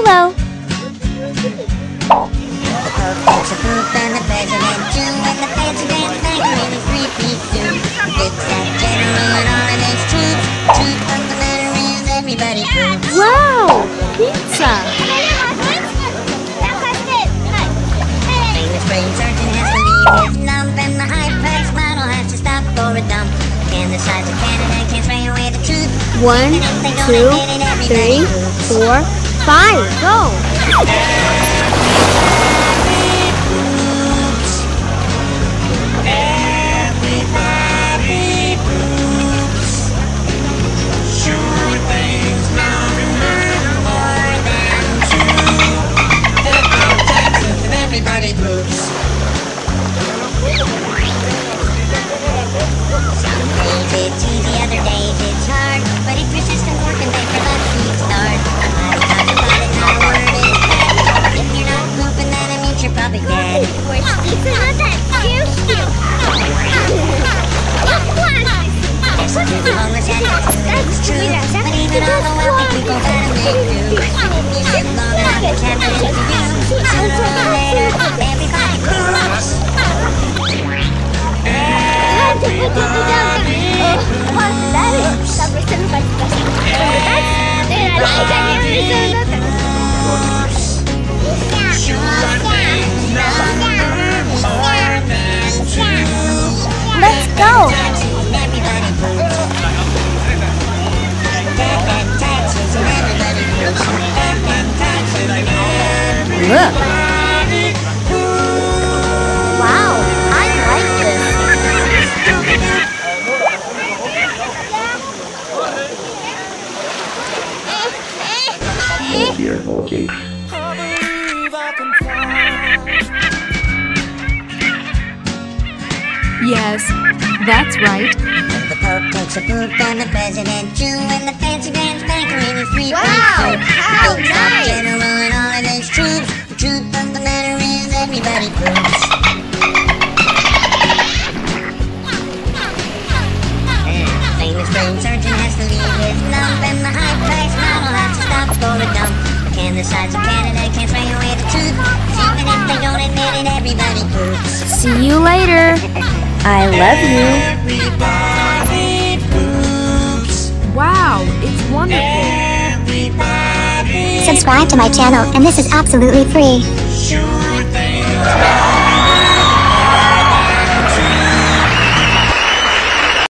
Hello. Wow! Pizza! Famous surgeon has to leave his lump, and the high-priced model has to stop for a dump. And the sides of Canada can't spray away the truth. 1, 2, 3, 4, 5. Go! Everybody poops. Sure things matter more than two. There's no taxes and everybody poops. Some days it's easy, other days it's hard. But if your system's working, then for luck you start. Somebody talks about it, not a word is said. If you're not pooping, then it means you're probably dead. Some people homeless and it's true. But even all the wealthy people gotta make do. If you live long enough, it's happening to you. Sooner or later, everybody poops. Let's go! Look! Wow, I like this. Yes, that's right. The Pope takes a poop and the President too, and the fancy dance banker in his free Wow, suit. how The nice. General and all of his troops. The truth of the matter is everybody poops. Famous brain surgeon has to leave his lump, and the high-priced model has to stop for a dump. And the sides of Canada can't spray away the truth. Even if they don't admit it, everybody poops. See you later. I love you. Everybody poops. Wow, it's wonderful. Everybody Subscribe to my channel, and this is absolutely free. sure things.